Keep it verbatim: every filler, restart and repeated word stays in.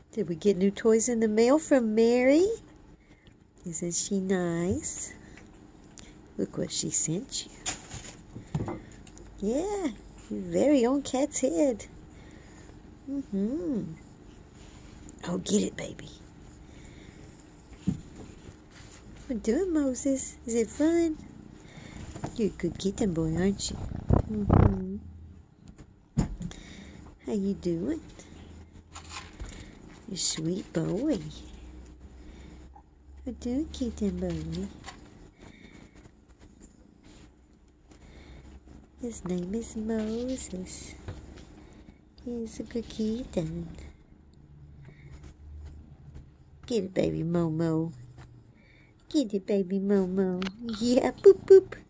Did we get new toys in the mail from Mary? Isn't she nice? Look what she sent you. Yeah, your very own cat's head. Mm-hmm. Oh, get it, baby. What you doing, Moses? Is it fun? You're a good kitten boy, aren't you? Mm-hmm. How you doing? You sweet boy. What you doing, kitten boy? His name is Moses. He's a good kitten. Get it, baby Momo. Get it, baby Momo. Yeah, boop boop.